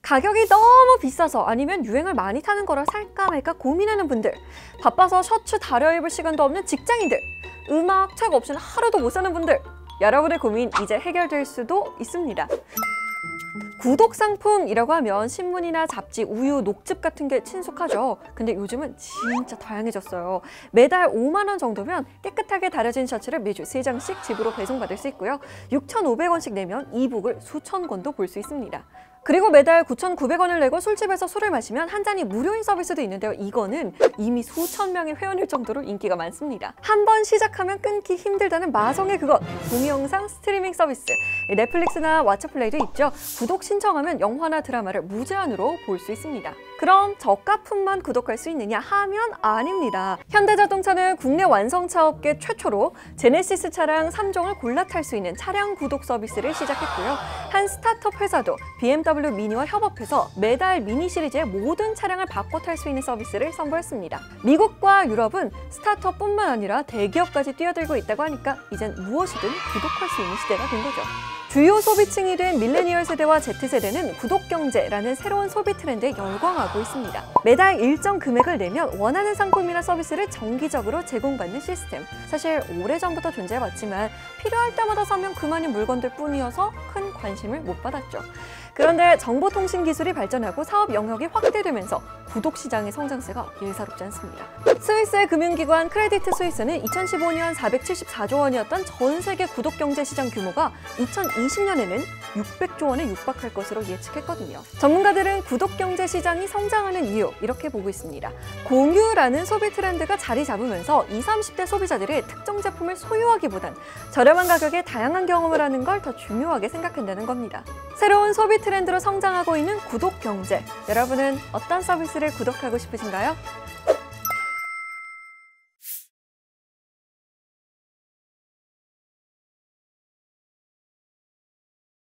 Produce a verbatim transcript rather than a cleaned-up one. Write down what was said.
가격이 너무 비싸서 아니면 유행을 많이 타는 거라 살까 말까 고민하는 분들, 바빠서 셔츠 다려 입을 시간도 없는 직장인들, 음악, 책 없이는 하루도 못 사는 분들, 여러분의 고민 이제 해결될 수도 있습니다. 구독 상품이라고 하면 신문이나 잡지, 우유, 녹즙 같은 게 친숙하죠. 근데 요즘은 진짜 다양해졌어요. 매달 오만 원 정도면 깨끗하게 다려진 셔츠를 매주 세 장씩 집으로 배송받을 수 있고요. 육천오백 원씩 내면 이북을 수천 권도 볼 수 있습니다. 그리고 매달 구천구백 원을 내고 술집에서 술을 마시면 한 잔이 무료인 서비스도 있는데요. 이거는 이미 수천 명의 회원일 정도로 인기가 많습니다. 한 번 시작하면 끊기 힘들다는 마성의 그것, 동영상 스트리밍 서비스. 넷플릭스나 왓챠플레이도 있죠. 구독 신청하면 영화나 드라마를 무제한으로 볼 수 있습니다. 그럼 저가품만 구독할 수 있느냐 하면 아닙니다. 현대자동차는 국내 완성차 업계 최초로 제네시스 차량 삼 종을 골라 탈 수 있는 차량 구독 서비스를 시작했고요. 한 스타트업 회사도 비엠더블유 미니와 협업해서 매달 미니 시리즈의 모든 차량을 바꿔 탈 수 있는 서비스를 선보였습니다. 미국과 유럽은 스타트업뿐만 아니라 대기업까지 뛰어들고 있다고 하니까 이젠 무엇이든 구독할 수 있는 시대가 된 거죠. 주요 소비층이 된 밀레니얼 세대와 Z세대는 구독경제라는 새로운 소비 트렌드에 열광하고 있습니다. 매달 일정 금액을 내면 원하는 상품이나 서비스를 정기적으로 제공받는 시스템. 사실 오래전부터 존재해왔지만 필요할 때마다 사면 그만인 물건들 뿐이어서 큰 관심을 못 받았죠. 그런데 정보통신 기술이 발전하고 사업 영역이 확대되면서 구독 시장의 성장세가 예사롭지 않습니다. 스위스의 금융기관 크레디트 스위스는 이천십오 년 사백칠십사조 원이었던 전 세계 구독 경제 시장 규모가 이천이십 년에는 육백조 원에 육박할 것으로 예측했거든요. 전문가들은 구독 경제 시장이 성장하는 이유 이렇게 보고 있습니다. 공유라는 소비 트렌드가 자리 잡으면서 이십, 삼십 대 소비자들이 특정 제품을 소유하기보단 저렴한 가격에 다양한 경험을 하는 걸 더 중요하게 생각한다는 겁니다. 새로운 소비 트렌드로 성장하고 있는 구독 경제. 여러분은 어떤 서비스를 구독하고 싶으신가요?